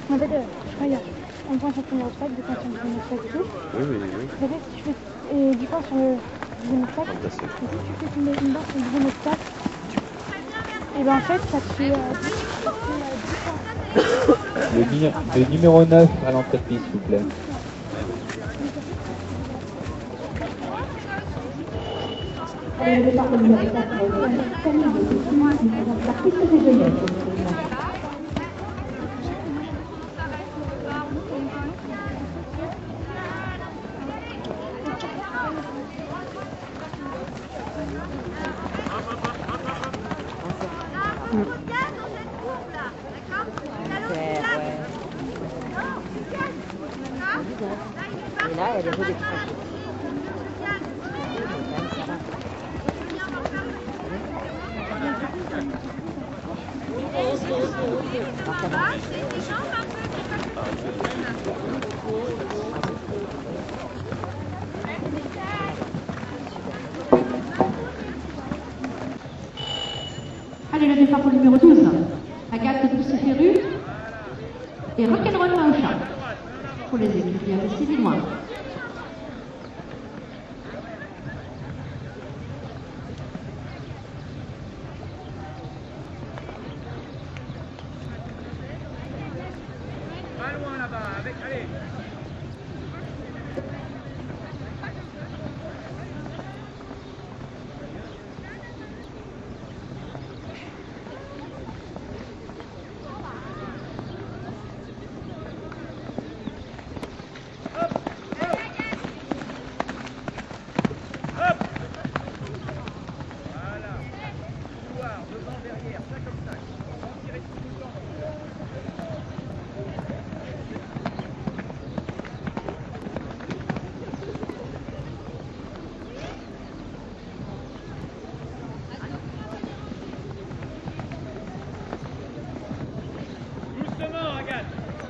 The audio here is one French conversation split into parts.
En fait, je crois qu'il y a un point sur le premier obstacle, 2 points sur le deuxième obstacle et tout. Oui, oui, oui. En fait, si tu fais 10 points sur le deuxième obstacle, et si tu fais tomber une barre sur le deuxième obstacle, et ben en fait, ça te fait 10 points. Le numéro 9 à l'entrée de piste, s'il vous plaît. Le départ de numéro 4, Camille de Coutinho, qui présente la piste des Genèves. Et là, elle est redescendue. Allez, le départ pour le numéro 12. Agathe Pousse-Ferru et Rock'n'Roll Maocha. Pour les équipiers investis du loin. Pas loin là-bas, avec, allez. Doucement, Agathe.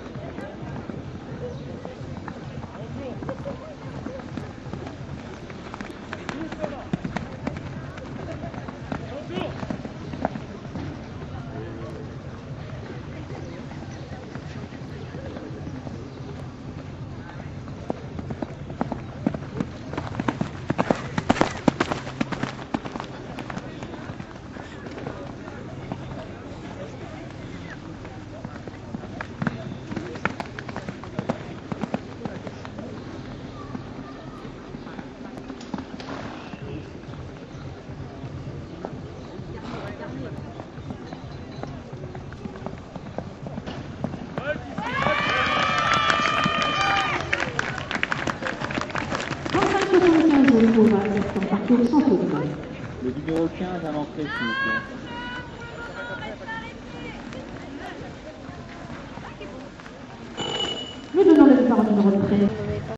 Parcours sans faute. Le numéro 15 à l'entrée, s'il vous plaît. Nous donnons le départ au numéro 13.